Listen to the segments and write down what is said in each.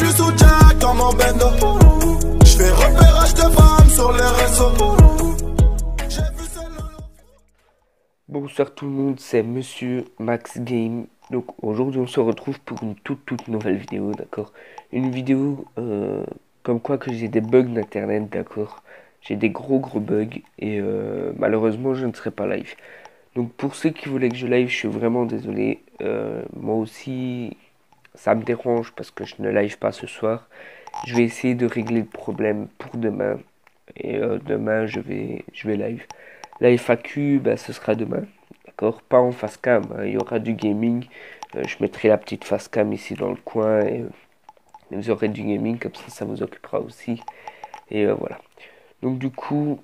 je suis sous Jack comme en bendo. Je fais repérage de femmes sur les réseaux. J'ai vu celle-là. Bonsoir tout le monde, c'est Monsieur Max Game. Donc aujourd'hui on se retrouve pour une toute nouvelle vidéo, d'accord. Une vidéo comme quoi que j'ai des bugs d'internet, d'accord. J'ai des gros bugs et malheureusement je ne serai pas live. Donc pour ceux qui voulaient que je live, je suis vraiment désolé. Moi aussi ça me dérange parce que je ne live pas ce soir. Je vais essayer de régler le problème pour demain. Et demain je vais live. La FAQ, bah, ce sera demain. D'accord, pas en face cam, hein. Il y aura du gaming. Je mettrai la petite face cam ici dans le coin et vous aurez du gaming, comme ça vous occupera aussi. Et voilà. Donc du coup,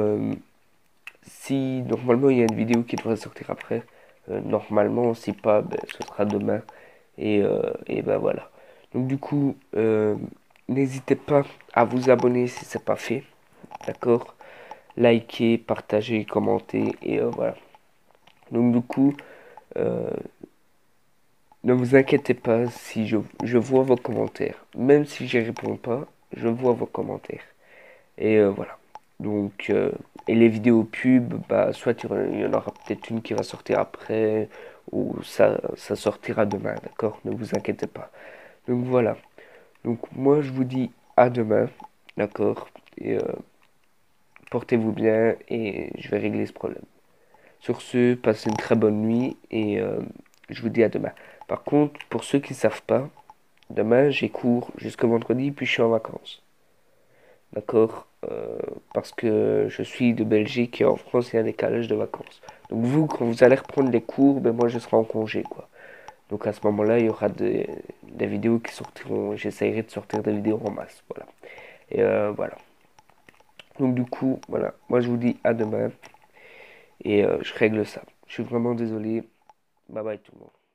si normalement il y a une vidéo qui devrait sortir après, normalement si pas, ben, ce sera demain. Et ben voilà. Donc du coup, n'hésitez pas à vous abonner si c'est pas fait. D'accord? Liker, partager, commenter et voilà. Donc du coup, euh, ne vous inquiétez pas si je vois vos commentaires. Même si je réponds pas, je vois vos commentaires. Et voilà. Donc, et les vidéos pub, bah, soit il y en aura peut-être une qui va sortir après, ou ça sortira demain, d'accord? Ne vous inquiétez pas. Donc voilà. Donc moi je vous dis à demain, d'accord? Et portez-vous bien et je vais régler ce problème. Sur ce, passez une très bonne nuit et je vous dis à demain. Par contre, pour ceux qui ne savent pas, demain j'ai cours jusqu'au vendredi puis je suis en vacances. D'accord? Parce que je suis de Belgique et en France il y a un décalage de vacances. Donc vous, quand vous allez reprendre les cours, ben moi je serai en congé quoi. Donc à ce moment-là, il y aura des vidéos qui sortiront. J'essaierai de sortir des vidéos en masse. Voilà. Et voilà. Donc du coup, voilà. Moi je vous dis à demain et je règle ça. Je suis vraiment désolé. Bye bye tout le monde.